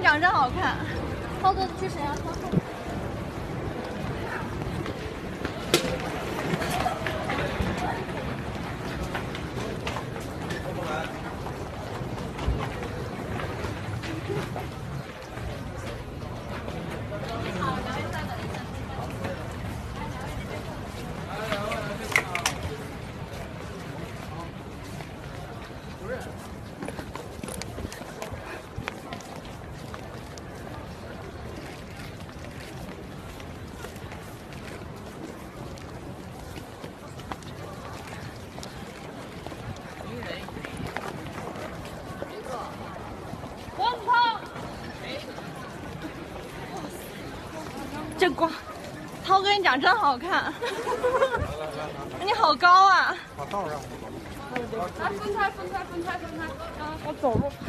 长真好看。 涛哥去谁啊？ 这光，涛哥你长真好看，你好高啊！ 把道让我走。 来，分开。啊， 我走路。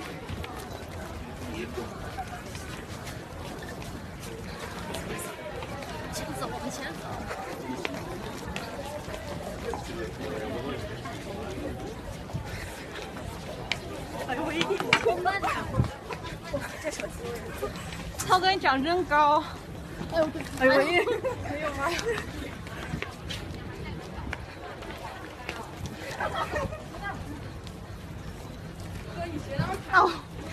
前走，往前走。 哎呦喂！ 慢点。这手机。 涛哥你长真高。 哎呦， 哎呦喂！ 哎呦妈呀！哥，你学到哦。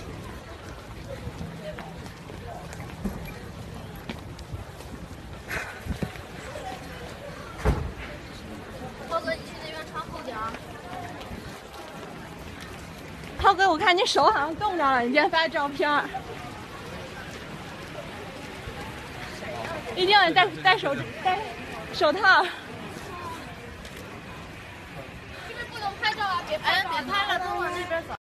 涛哥，你去那边穿厚点儿。 涛哥，我看你手好像冻着了，你今天发的照片。一定要戴手套。 这边不能拍照啊！别拍了，都往那边走。